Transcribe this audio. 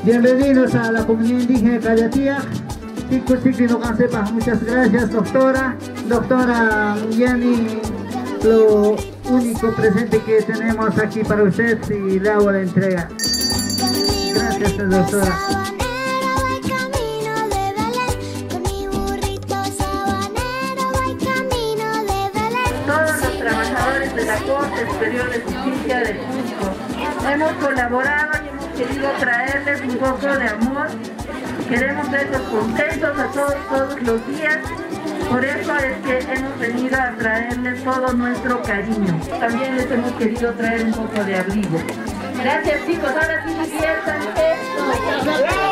Bienvenidos a la comunidad indígena de Cayatíac. Muchas gracias, doctora. Doctora Yani, lo único presente que tenemos aquí para usted y le hago la entrega. Gracias, doctora. Todos los trabajadores de la Corte Superior de Justicia del Cusco hemos colaborado y hemos querido traerles un poco de amor. Queremos verlos contentos a todos los días. Por eso es que hemos venido a traerles todo nuestro cariño. También les hemos querido traer un poco de abrigo. Gracias, chicos, ahora sí diviértanse.